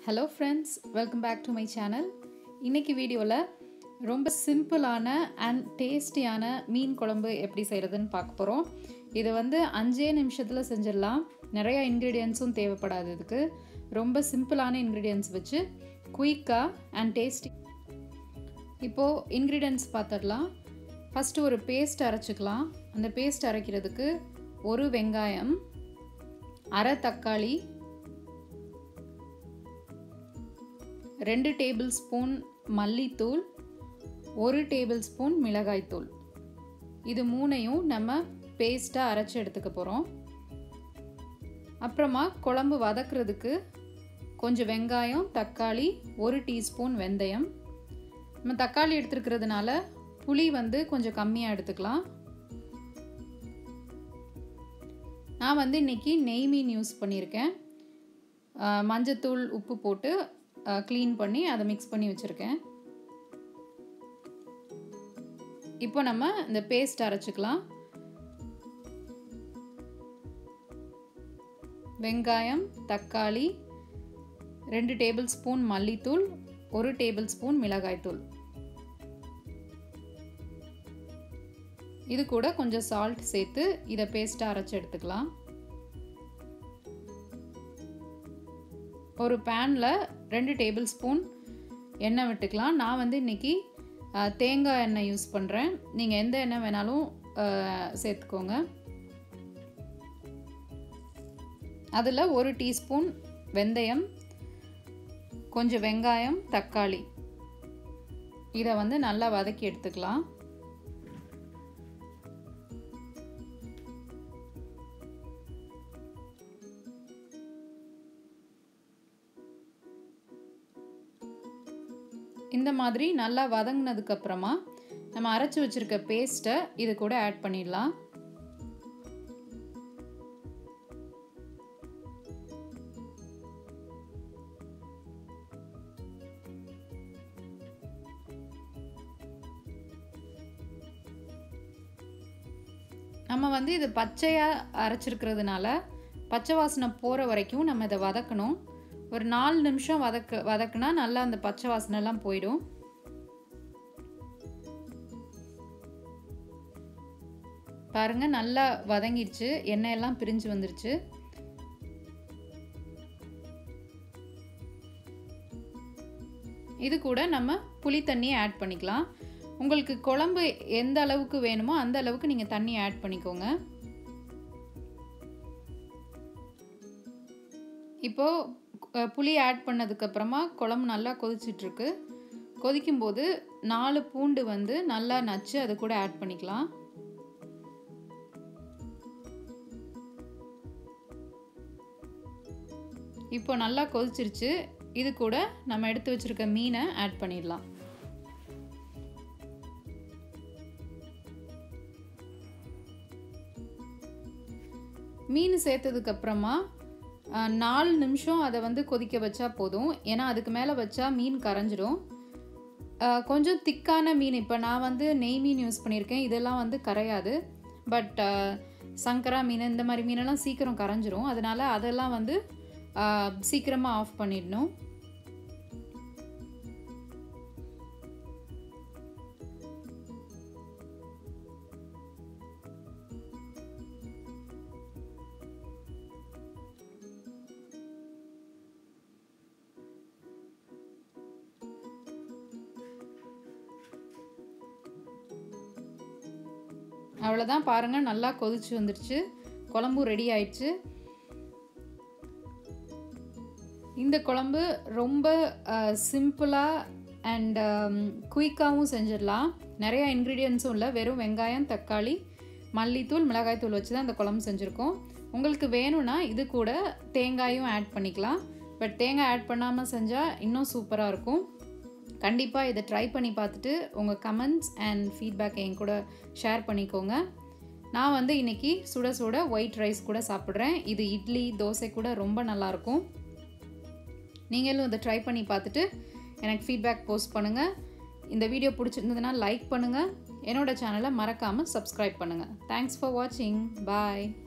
Hello friends, welcome back to my channel. இன்னைக்கு வீடியோல ரொம்ப சிம்பிளான and டேஸ்டியான மீன் குழம்பு எப்படி செய்யறதுன்னு பார்க்க போறோம். இது வந்து 5 நிமிஷத்துல செஞ்சிரலாம். நிறைய இன்கிரிடியன்ட்ஸும் தேவைப்படாது இதுக்கு. ரொம்ப சிம்பிளான இன்கிரிடியன்ட்ஸ் வச்சு குயிக்கா and டேஸ்டி. இப்போ இன்கிரிடியன்ட்ஸ் பார்த்தறலாம். ஃபர்ஸ்ட் ஒரு பேஸ்ட் அரைச்சுக்கலாம். அந்த பேஸ்ட் அரைக்கிறதுக்கு ஒரு வெங்காயம், அரை தக்காளி, 2 டேபிள்ஸ்பூன் மல்லித்தூள், 1 டேபிள்ஸ்பூன் மிளகாய்த்தூள். இது மூணையும் நம்ம பேஸ்டா அரைச்சு எடுத்துக்க போறோம். அப்புறமா குழம்பு வதக்குறதுக்கு கொஞ்சம் வெங்காயம், தக்காளி, 1 டீஸ்பூன் வெந்தயம். நம்ம தக்காளி எடுத்துக்கிறதுனால புளி வந்து கொஞ்சம் கம்மியா எடுத்துக்கலாம். நான் வந்து இன்னைக்கு நெய் மீன் யூஸ் பண்ணியிருக்கேன். மஞ்சத்தூள், உப்பு போட்டு க்ளீன் பண்ணி அதை மிக்ஸ் பண்ணி வச்சுருக்கேன். இப்போ நம்ம இந்த பேஸ்ட் அரைச்சிக்கலாம். வெங்காயம், தக்காளி, 2 டேபிள் ஸ்பூன் மல்லித்தூள், 1 டேபிள் ஸ்பூன் மிளகாய்த்தூள். இது கூட கொஞ்சம் சால்ட் சேர்த்து இதை பேஸ்ட்டாக அரைச்சி எடுத்துக்கலாம். ஒரு பேனில் 2 டேபிள் ஸ்பூன் எண்ணெய் விட்டுக்கலாம். நான் வந்து இன்றைக்கி தேங்காய் எண்ணெய் யூஸ் பண்ணுறேன். நீங்கள் எந்த எண்ணெய் வேணாலும் சேர்த்துக்கோங்க. அதில் 1 டீஸ்பூன் வெந்தயம், கொஞ்சம் வெங்காயம், தக்காளி, இதை வந்து நல்லா வதக்கி எடுத்துக்கலாம். இந்த மாதிரி நல்லா வதங்கினதுக்கு அப்புறமா நம்ம அரைச்சு வச்சிருக்க பேஸ்ட்டை இது கூட ஆட் பண்ணிடலாம். நம்ம வந்து இது பச்சையா அரைச்சிருக்கிறதுனால பச்சை வாசனை போற வரைக்கும் நம்ம இதை வதக்கணும். ஒரு 4 நிமிஷம் வதக்குனா நல்லா அந்த பச்சை வாசனை எல்லாம் போயிடும். பாருங்க, நல்லா வதங்கிடுச்சு, எண்ணெய் எல்லாம் பிரிஞ்சு வந்துருச்சு. இது கூட நம்ம புளி தண்ணியை ஆட் பண்ணிக்கலாம். உங்களுக்கு குழம்பு எந்த அளவுக்கு வேணுமோ அந்த அளவுக்கு நீங்க தண்ணி ஆட் பண்ணிக்கோங்க. இப்போ புளி ஆட் பண்ணதுக்கு அப்புறமா குழம்பு நல்லா கொதிச்சிட்டு இருக்கு. கொதிக்கும் போது 4 பூண்டு வந்து நல்லா நச்சு அது கூட ஆட் பண்ணிக்கலாம். இப்போ நல்லா கொதிச்சிருச்சு. இது கூட நம்ம எடுத்து வச்சிருக்க மீனை ஆட் பண்ணிடலாம். மீன் சேர்த்ததுக்கு அப்புறமா 4 நிமிஷம் அதை வந்து கொதிக்க வச்சா போதும். ஏன்னா அதுக்கு மேலே வச்சா மீன் கரைஞ்சிடும். கொஞ்சம் திக்கான மீன், இப்போ நான் வந்து நெய் மீன் யூஸ் பண்ணியிருக்கேன், இதெல்லாம் வந்து கரையாது. பட் சங்கரா மீன் இந்த மாதிரி மீனெல்லாம் சீக்கிரம் கரைஞ்சிரும். அதனால அதெல்லாம் வந்து சீக்கிரமாக ஆஃப் பண்ணிடணும். அவ்வளோதான், பாருங்க, நல்லா கொதிச்சு வந்துடுச்சு. குழம்பு ரெடி ஆயிடுச்சு. இந்த குழம்பு ரொம்ப சிம்பிளாக அண்ட் குயிக்காகவும் செஞ்சிடலாம். நிறைய இன்க்ரீடியன்ஸும் இல்லை, வெறும் வெங்காயம், தக்காளி, மல்லித்தூள், மிளகாய்த்தூள் வச்சு தான் இந்த குழம்பு செஞ்சுருக்கோம். உங்களுக்கு வேணும்னா இது கூட தேங்காயும் ஆட் பண்ணிக்கலாம். பட் தேங்காய் ஆட் பண்ணாமல் செஞ்சால் இன்னும் சூப்பராக இருக்கும். கண்டிப்பாக இதை ட்ரை பண்ணி பார்த்துட்டு உங்கள் கமெண்ட்ஸ் அண்ட் ஃபீட்பேக் என் கூட ஷேர் பண்ணிக்கோங்க. நான் வந்து இன்றைக்கி சுட சுட ஒயிட் ரைஸ் கூட சாப்பிட்றேன். இது இட்லி, தோசை கூட ரொம்ப நல்லாயிருக்கும். நீங்களும் இதை ட்ரை பண்ணி பார்த்துட்டு எனக்கு ஃபீட்பேக் போஸ்ட் பண்ணுங்கள். இந்த வீடியோ பிடிச்சிருந்ததுன்னா லைக் பண்ணுங்கள். என்னோட சேனலை மறக்காமல் சப்ஸ்கிரைப் பண்ணுங்கள். தேங்க்ஸ் ஃபார் வாட்சிங். பாய்.